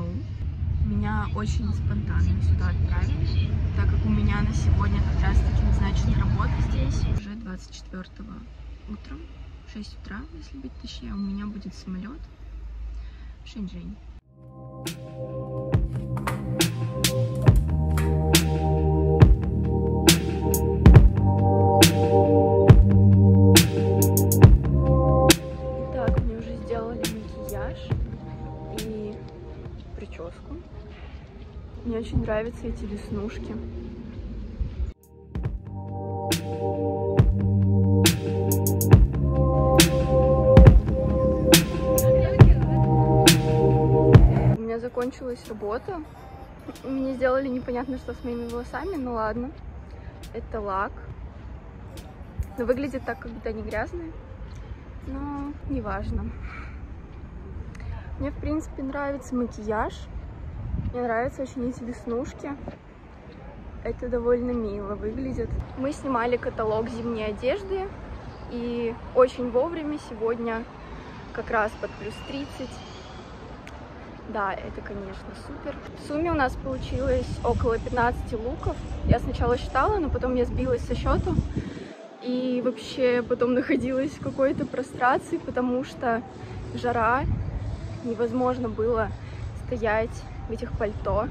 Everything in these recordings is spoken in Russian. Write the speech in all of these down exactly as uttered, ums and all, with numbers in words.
Меня очень спонтанно сюда отправили, так как у меня на сегодня как раз таки назначена работа здесь. Уже двадцать четвёртого утром, в шесть утра, если быть точнее, у меня будет самолет в Шэньчжэнь. Итак, мне уже сделали макияж и прическу. Мне очень нравятся эти веснушки. У меня закончилась работа. Мне сделали непонятно что с моими волосами, ну ладно. Это лак. Но выглядит так, как будто они грязные. Но неважно. Мне, в принципе, нравится макияж. Мне нравятся очень эти веснушки. Это довольно мило выглядит. Мы снимали каталог зимней одежды. И очень вовремя сегодня как раз под плюс тридцать. Да, это, конечно, супер. В сумме у нас получилось около пятнадцати луков. Я сначала считала, но потом я сбилась со счету. И вообще потом находилась в какой-то прострации, потому что жара. Невозможно было стоять в этих пальто.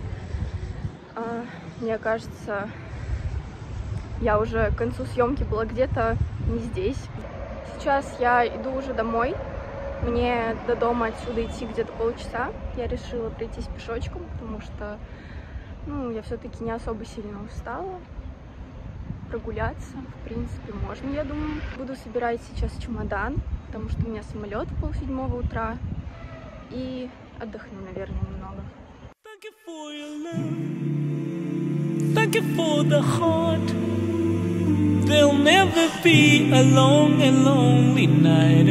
А, мне кажется, я уже к концу съемки была где-то не здесь. Сейчас я иду уже домой. Мне до дома отсюда идти где-то полчаса. Я решила пройтись пешочком, потому что, ну, я все-таки не особо сильно устала. Прогуляться, в принципе, можно, я думаю. Буду собирать сейчас чемодан, потому что у меня самолет в полседьмого утра. И отдохну, наверное, немного. Thank you for your love. Thank you for the heart. There'll never be a long and lonely night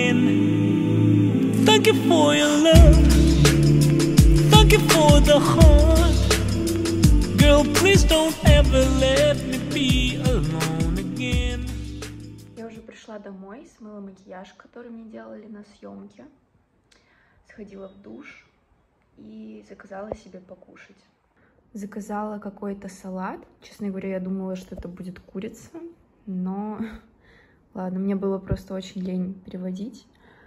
again. Thank you for your love. Thank you for the heart. Girl, please don't ever let me be alone again. Я уже пришла домой, смыла макияж, который мне делали на съемке. Сходила в душ и заказала себе покушать. Заказала какой-то салат. Честно говоря, я думала, что это будет курица, но ладно, мне было просто очень лень переводить.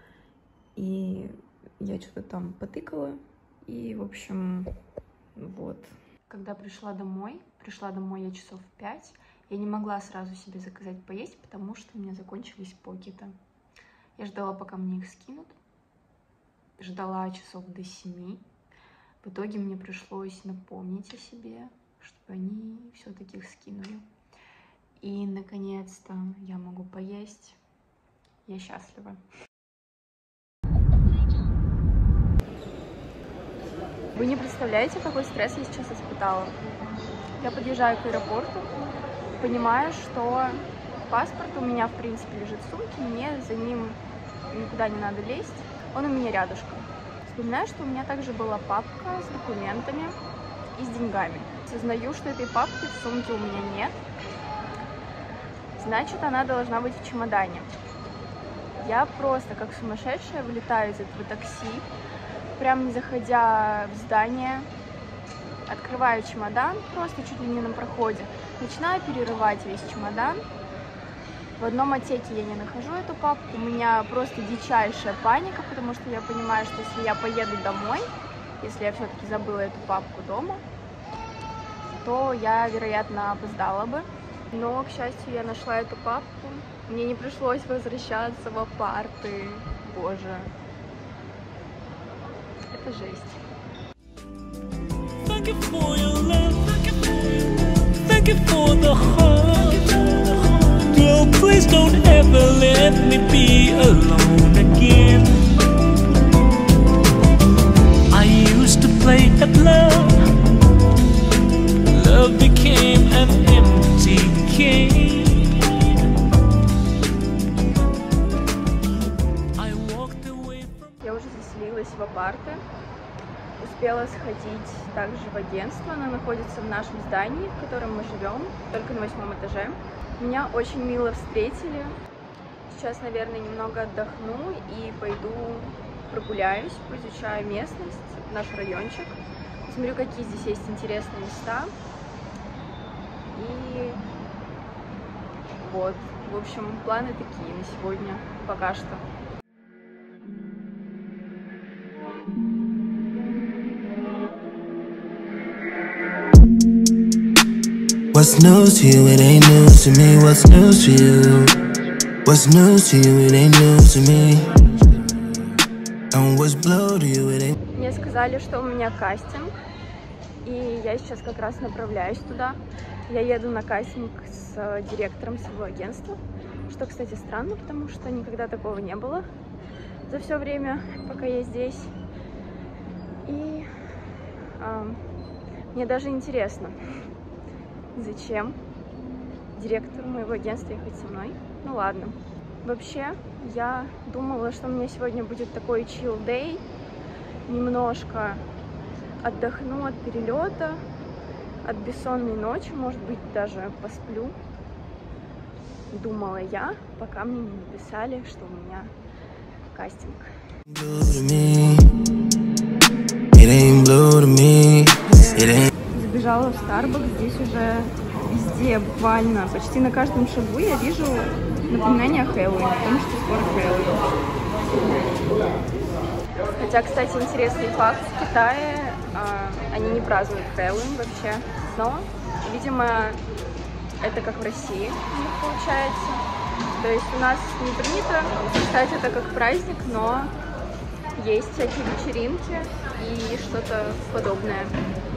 И я что-то там потыкала. И, в общем, вот. Когда пришла домой, пришла домой я часов в пять, я не могла сразу себе заказать поесть, потому что у меня закончились покеты. Я ждала, пока мне их скинут. Ждала часов до семи. В итоге мне пришлось напомнить о себе, чтобы они все-таки их скинули. И, наконец-то, я могу поесть. Я счастлива. Вы не представляете, какой стресс я сейчас испытала. Я подъезжаю к аэропорту, понимаю, что паспорт у меня, в принципе, лежит в сумке, мне за ним никуда не надо лезть. Он у меня рядышком. Вспоминаю, что у меня также была папка с документами и с деньгами. Сознаю, что этой папки в сумке у меня нет. Значит, она должна быть в чемодане. Я просто, как сумасшедшая, вылетаю из этого такси, прям не заходя в здание, открываю чемодан, просто чуть ли не на проходе. Начинаю перерывать весь чемодан. В одном отсеке я не нахожу эту папку, у меня просто дичайшая паника, потому что я понимаю, что если я поеду домой, если я все-таки забыла эту папку дома, то я, вероятно, опоздала бы. Но, к счастью, я нашла эту папку, мне не пришлось возвращаться в апарты, боже, это жесть. Thank you for your love. Thank you for the heart. Girl, please don't ever let me be alone again. I used to play at love. Love became an empty game. I walked away from... Я уже заселилась в апарты. Успела сходить также в агентство, оно находится в нашем здании, в котором мы живем, только на восьмом этаже. Меня очень мило встретили. Сейчас, наверное, немного отдохну и пойду прогуляюсь, поизучаю местность, наш райончик, посмотрю, какие здесь есть интересные места. И вот, в общем, планы такие на сегодня пока что. What's news to you? It ain't news to me. What's news to you? What's news to you? It ain't news to me. And what's blue to you? It ain't. Мне сказали, что у меня кастинг, и я сейчас как раз направляюсь туда. Я еду на кастинг с директором своего агентства, что, кстати, странно, потому что никогда такого не было за все время, пока я здесь. И э, мне даже интересно, зачем директору моего агентства ехать со мной. Ну ладно. Вообще, я думала, что у меня сегодня будет такой chill day. Немножко отдохну от перелета, от бессонной ночи, может быть, даже посплю. Думала я, пока мне не написали, что у меня кастинг. Забежала в Starbucks, здесь уже везде, буквально, почти на каждом шагу я вижу напоминание о Хэллоуине, потому что скоро Хэллоуин. Хотя, кстати, интересный факт, в Китае а, они не празднуют Хэллоуин вообще, но, видимо, это как в России у них получается. То есть у нас не принято считать это как праздник, но есть всякие вечеринки и что-то подобное.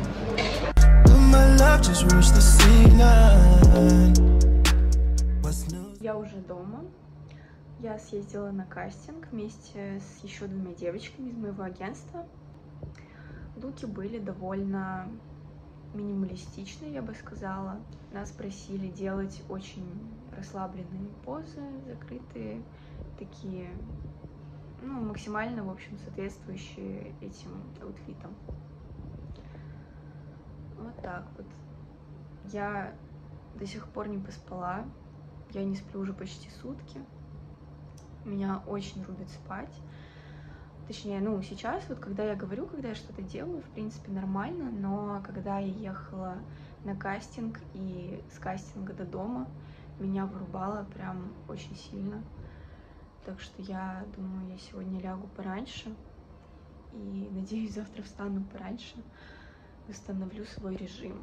Я уже дома. Я съездила на кастинг вместе с еще двумя девочками из моего агентства. Луки были довольно минималистичные, я бы сказала. Нас просили делать очень расслабленные позы, закрытые, такие, ну, максимально, в общем, соответствующие этим аутфитам. Вот так вот. Я до сих пор не поспала. Я не сплю уже почти сутки. Меня очень рубит спать. Точнее, ну, сейчас, вот когда я говорю, когда я что-то делаю, в принципе, нормально, но когда я ехала на кастинг и с кастинга до дома, меня вырубало прям очень сильно. Так что я думаю, я сегодня лягу пораньше и, надеюсь, завтра встану пораньше, восстановлю свой режим.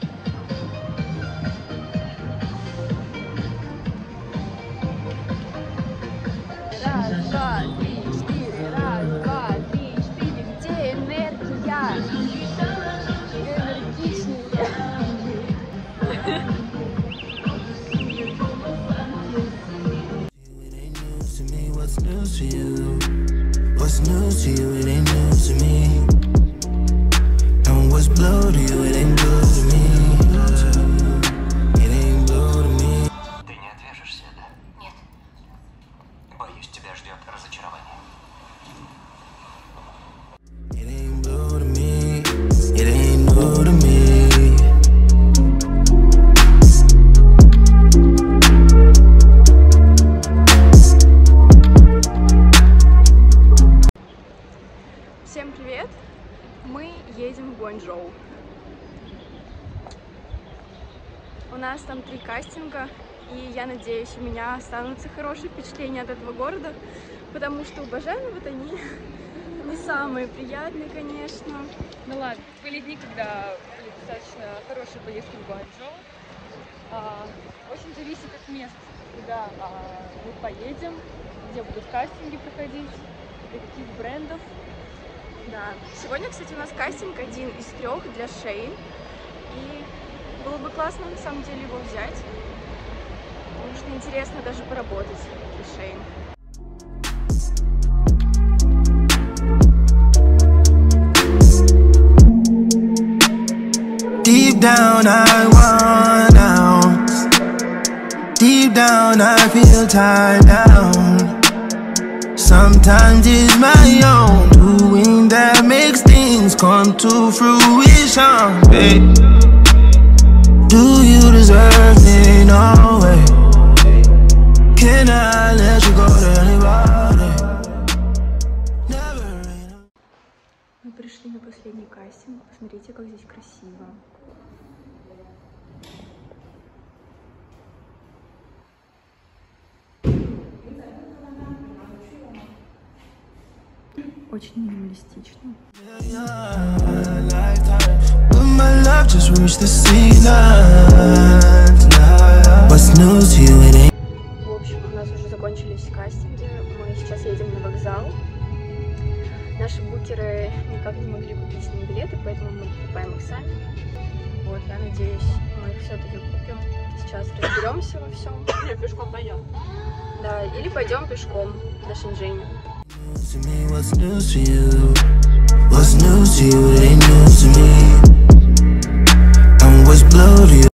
Раз, два, три, четыре, раз, два, три, четыре, где энергия? Энергичнее. What's news to you? What's news to you? It ain't news to me. And what's blue to you? It ain't blue to me. It ain't blue to me. Ты не отвяжешься, да? Нет. Боюсь, тебя ждет разочарование. It ain't blue to me. It ain't blue to me. Всем привет! Мы едем в Гуанчжоу. У нас там три кастинга, и я надеюсь, у меня останутся хорошие впечатления от этого города, потому что у Бажены вот они не самые приятные, конечно. Ну ладно, были дни, когда были достаточно хорошие поездки в Гуанчжоу. А, очень зависит от мест, куда а, мы поедем, где будут кастинги проходить, для каких брендов. Да. Сегодня, кстати, у нас кастинг один из трех для Shein. И было бы классно, на самом деле, его взять. Потому что интересно даже поработать для Shein. Deep down, I want out. Deep down, I feel tired down. Sometimes it's my own doing that makes things come to fruition, babe. Do you deserve me? No way. Can I let you go to anybody? Never пришли на последний кастинг. Посмотрите, как здесь красиво. Очень минималистично. В общем, у нас уже закончились кастинги. Мы сейчас едем на вокзал. Наши букеры никак не могли купить с ним билеты, поэтому мы покупаем их сами. Вот, я надеюсь, мы их все-таки купим. Сейчас разберемся во всем. Или пешком пойдем. Да, или пойдем пешком до Шэньчжэня. What's news to you? What's news to you? It ain't news to me. And what's blow to you?